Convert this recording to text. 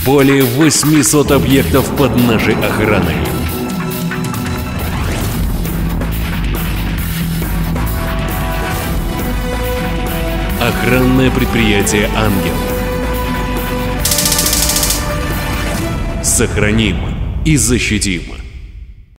Более 800 объектов под нашей охраной. Охранное предприятие «Ангел». Сохраним и защитим.